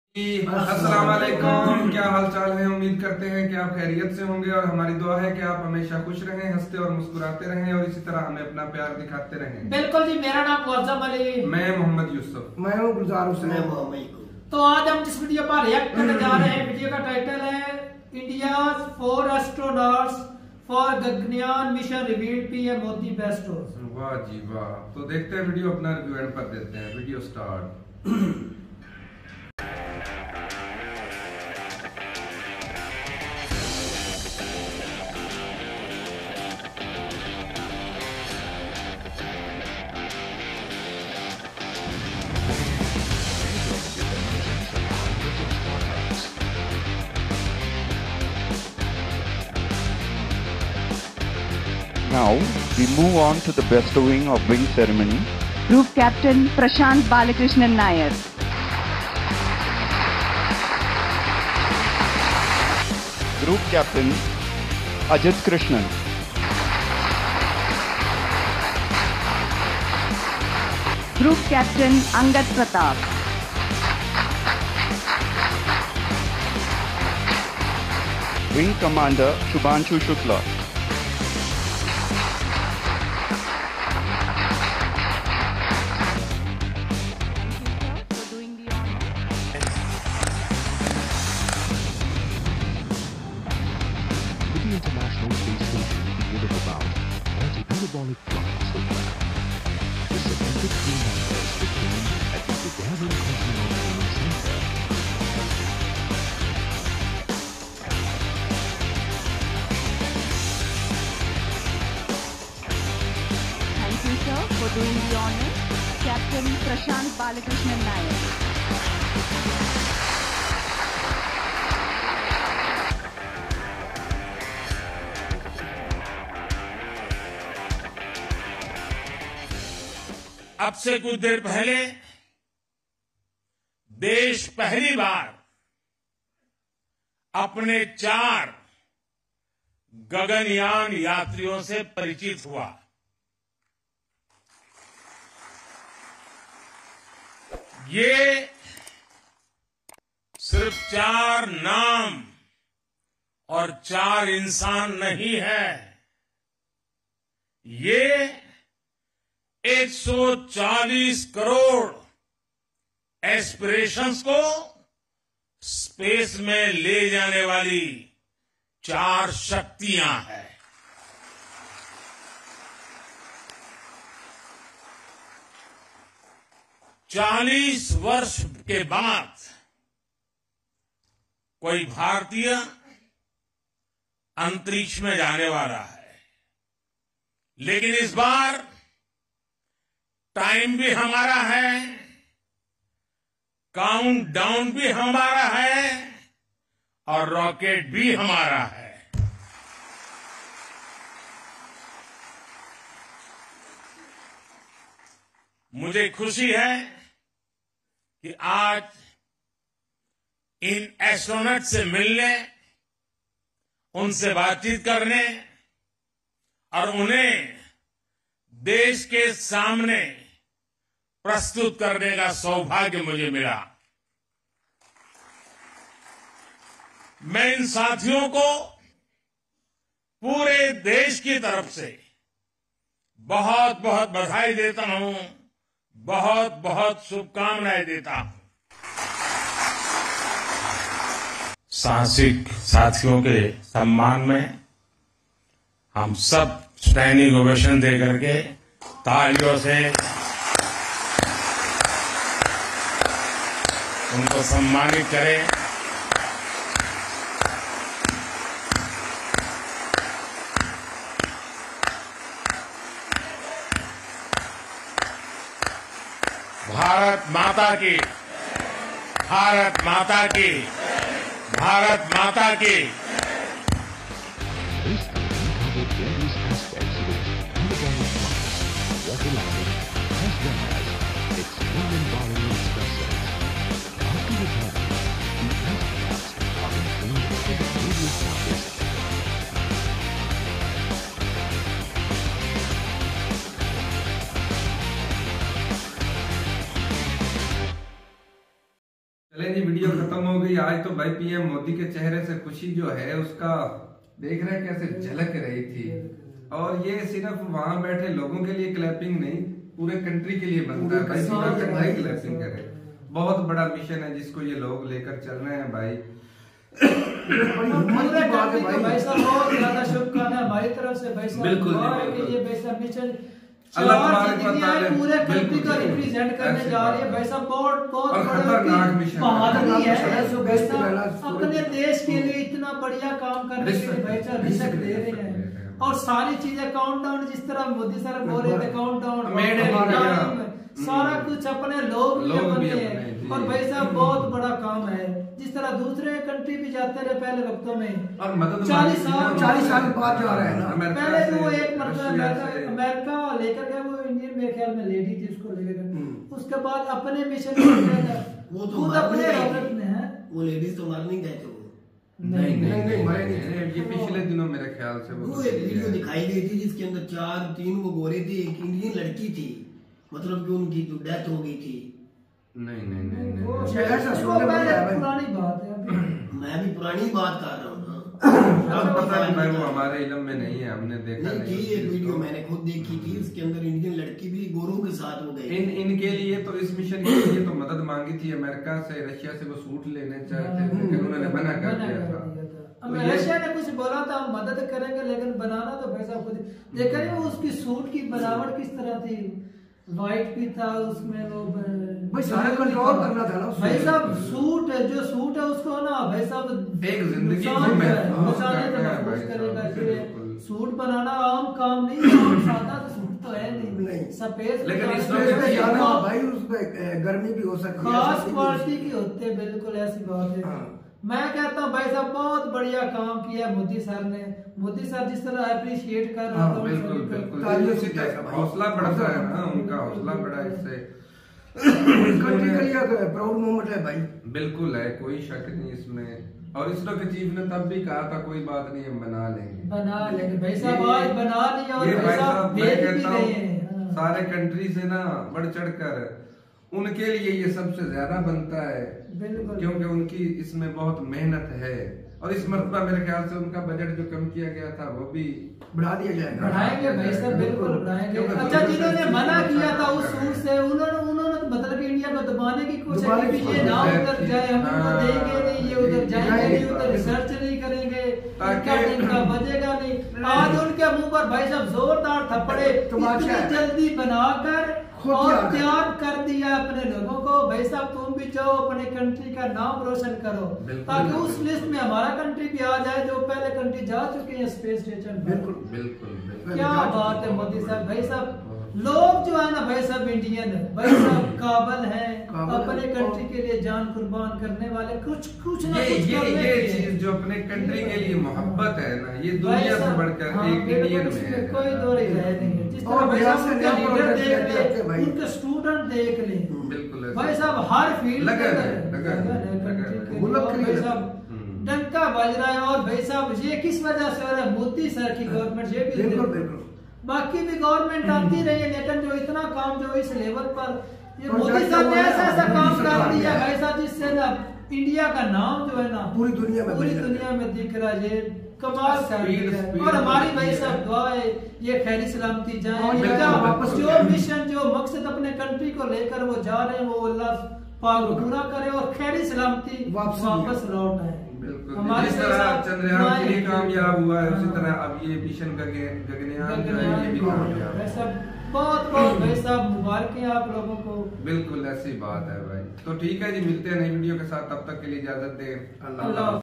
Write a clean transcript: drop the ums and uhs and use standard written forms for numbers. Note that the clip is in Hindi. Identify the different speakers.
Speaker 1: अस्सलाम वालेकुम। क्या हाल चाल है? उम्मीद करते हैं कि आप खैरियत से होंगे और हमारी दुआ है कि आप हमेशा खुश रहें, हंसते और मुस्कुराते रहें और इसी तरह हमें अपना प्यार दिखाते रहें।
Speaker 2: बिल्कुल जी। मेरा नाम मुअज्जम अली,
Speaker 1: मैं मोहम्मद यूसुफ,
Speaker 3: मैं हूँ गुलजार हुसैन।
Speaker 2: तो आज हम जिस वीडियो पर रिएक्ट करने जा रहे हैं, वीडियो का टाइटल है India 4 astronauts for Gaganyaan mission revealed PM Modi best host.
Speaker 1: वाह जी वाह। तो देखते हैं वीडियो, अपना रिव्यू एंड पर देते हैं। Video start.
Speaker 4: Now, we move on to the bestowing of wing ceremony.
Speaker 5: Group Captain Prashant Balakrishnan Nair.
Speaker 4: Group Captain Ajit Krishnan.
Speaker 5: Group Captain Angad Pratap.
Speaker 4: Wing Commander Shubhanshu Shukla.
Speaker 6: With the International Space Station being of about 30 parabolic flights so far, the selected crew members were trained at the Gagarin Cosmonaut Training Center.
Speaker 5: Thank you, sir, for doing the honors. Captain Prashant Balakrishnan Nair.
Speaker 7: अब से कुछ देर पहले देश पहली बार अपने 4 गगनयान यात्रियों से परिचित हुआ। ये सिर्फ 4 नाम और 4 इंसान नहीं है, ये 140 करोड़ एस्पिरेशंस को स्पेस में ले जाने वाली 4 शक्तियां हैं। चालीस वर्ष के बाद कोई भारतीय अंतरिक्ष में जाने वाला है, लेकिन इस बार टाइम भी हमारा है, काउंट डाउन भी हमारा है और रॉकेट भी हमारा है। मुझे खुशी है कि आज इन एस्ट्रोनॉट से मिलने, उनसे बातचीत करने और उन्हें देश के सामने प्रस्तुत करने का सौभाग्य मुझे मिला। मैं इन साथियों को पूरे देश की तरफ से बहुत बहुत बधाई देता हूं, बहुत बहुत शुभकामनाएं देता हूं। साहसिक साथियों के सम्मान में हम सब स्टैंडिंग ओवेशन दे करके तालियों से उनको सम्मानित करें। भारत माता की, भारत माता की, भारत माता की।
Speaker 6: This training covered various aspects of parabolic flights, water landing, as well as extreme environment stressors. After returning, the astronauts are entrained for the various topics.
Speaker 1: चलें जी, वीडियो खत्म हो गई। आज तो भाई पीएम मोदी के चेहरे से खुशी जो है उसका देख रहे हैं कैसे झलक रही थी। और ये सिर्फ वहां बैठे लोगों के लिए क्लैपिंग नहीं, पूरे कंट्री के लिए बनता है भाई, पूरा कंट्री क्लैपिंग करे। बहुत बड़ा मिशन है जिसको ये लोग लेकर चल रहे हैं भाई।
Speaker 2: भाई साहब बहुत ज्यादा शुभकामनाएं हमारी तरफ से भाई साहब।
Speaker 1: बिल्कुल
Speaker 2: ये भाई साहब मिशन
Speaker 1: अल्लाह
Speaker 2: पूरे कंट्री को रिप्रेजेंट करने जा रही है भाई साहब। बहुत
Speaker 1: खतरनाक मिशन
Speaker 2: बहादुरी है अपने देश के लिए इतना बढ़िया काम करने के लिए भाई साहब रिस्क दे रहे हैं। और सारी चीजें काउंटडाउन जिस तरह मोदी सर बोल रहे थे काउंटडाउन सारा कुछ अपने लोग बनते हैं। और भाई साहब बहुत बड़ा काम है। जिस तरह दूसरे कंट्री भी जाते रहे पहले वक्तों में
Speaker 1: और मदद
Speaker 2: 40 साल
Speaker 3: बाद जा रहे हैं ना।
Speaker 2: पहले तो एक मतलब अमेरिका लेकर गया, वो इंडियन मेरे ख्याल में लेडी थी उसको लेकर। उसके बाद अपने मिशन
Speaker 3: वो तो
Speaker 2: अपने रॉकेट में है,
Speaker 3: वो लेडीज तो मार नहीं गए थे।
Speaker 1: नहीं ये पिछले दिनों मेरे ख्याल से
Speaker 3: वो एक वीडियो दिखाई गई थी जिसके अंदर 3 वो गोरे थे, एक इंडियन लड़की थी, मतलब कि उनकी जो डेथ हो गई थी।
Speaker 1: नहीं
Speaker 2: पुरानी बात है।
Speaker 3: मैं भी पुरानी बात कर रहा हूँ ना।
Speaker 1: अब पता नहीं भाई, वो हमारे इल्म में नहीं है, हमने देखा
Speaker 3: नहीं थी। एक वीडियो मैंने खुद देखी थी, उसके अंदर इंडियन लड़की भी गोरों के साथ हो गई।
Speaker 1: इनके लिए तो इस मिशन के लिए तो मदद मांगी थी अमेरिका से, रशिया से। वो सूट लेने चाहते थे लेकिन उन्होंने मना कर दिया था।
Speaker 2: रशिया ने कुछ बोला था हम मदद करेंगे, लेकिन बनाना तो भाई साहब खुद देखें। उसकी सूट की बनावट किस तरह थी, व्हाइट भी था उसमें, वो
Speaker 3: भाई सारा कंट्रोल करना था ना
Speaker 2: भाई साहब। सूट है जो सूट है उसको ना भाई साहब
Speaker 1: एक जिंदगी
Speaker 2: करेगा। सूट बनाना आम काम नहीं है, सादा सूट तो है नहीं सफेद,
Speaker 1: लेकिन
Speaker 3: भाई उसमें गर्मी भी हो सकती है,
Speaker 2: खास क्वालिटी की होते हैं। बिल्कुल ऐसी बात है। मैं कहता हूँ भाई साहब बहुत बढ़िया काम किया मोदी सर ने। मोदी सर जिस तरह अप्रिशिएट कर रहा था,
Speaker 1: बिल्कुल हौसला बढ़ता है ना, उनका हौसला बढ़ा इससे।
Speaker 3: कंट्री के लिए प्राउड मोमेंट है भाई।
Speaker 1: बिल्कुल है, कोई शक नहीं इसमें। और इसरो के चीफ ने तब भी कहा था कोई बात नहीं हम बना लेंगे
Speaker 2: भाई साहब। आज बना लिया और
Speaker 1: भाई साहब मैं कहता हूँ
Speaker 2: हैं।
Speaker 1: सारे कंट्री से ना बढ़ चढ़ कर उनके लिए ये सबसे ज्यादा बनता है, क्योंकि उनकी इसमें बहुत मेहनत है। और इस मरतबा मेरे ख्याल से उनका बजट जो कम किया गया था वो भी
Speaker 3: बढ़ा दिया जाएगा।
Speaker 2: बढ़ाएंगे भाई साहब, बिल्कुल बढ़ाएंगे। अच्छा जिन्होंने मना किया था उस सूट से, उन्होंने मतलब इंडिया को दबाने की कोशिश की, ये ना उधर जाए, हम उनको देंगे नहीं, ये उधर जाएंगे नहीं, उधर रिसर्च नहीं करेंगे, इनका बजेगा नहीं। आज उनके मुंह पर भाई साहब जोरदार थप्पड़े इतनी जल्दी बनाकर और तैयार कर दिया अपने लोगों को। भाई साहब तुम भी जाओ अपने कंट्री का नाम रोशन करो, ताकि उस लिस्ट में हमारा कंट्री भी आ जाए जो पहले कंट्री जा चुके हैं स्पेस स्टेशन।
Speaker 1: बिल्कुल
Speaker 2: क्या बात है मोदी साहब। भाई साहब लोग जो है ना भाई साहब इंडियन भाई साहब काबल है, अपने कंट्री के लिए जान कुर्बान करने वाले। कुछ ना
Speaker 1: ये चीज जो अपने कंट्री के लिए मोहब्बत है ना, ये दुनिया से बढ़कर एक इंडियन में है।
Speaker 2: कोई दो नहीं है। जिस तरह भाई साहब उनके लीडर देख ले, उनके स्टूडेंट देख ले,
Speaker 1: बिल्कुल
Speaker 2: भाई साहब हर फील्ड भाई साहब डंका बज रहा है। और भाई साहब ये किस वजह से हो रहा है, मोदी सर की गवर्नमेंट। ये भी बाकी भी गवर्नमेंट आती रही है, लेकिन जो इतना काम जो इस लेवल पर ये मोदी सर ने ऐसा काम कर दिया भाई साहब, जिससे ना इंडिया का नाम जो है ना पूरी दुनिया में दिख रहा है। ये कमाल कर। और हमारी भाई साहब दुआ है ये खैरी सलामती जाए, जो मिशन जो मकसद अपने कंट्री को लेकर वो जा रहे हैं वो अल्लाह पाक पूरा करे और खैरी सलामती वापस लौट आए।
Speaker 1: हमारे चंद्रयान के लिए कामयाब हुआ है, उसी तरह अब ये मिशन गगनयान ये भी कामयाब है।
Speaker 2: बहुत भाई साहब मुबारक है आप लोगों को।
Speaker 1: बिल्कुल ऐसी बात है भाई। तो ठीक है जी, मिलते हैं नई वीडियो के साथ, तब तक के लिए इजाजत दें। अल्लाह।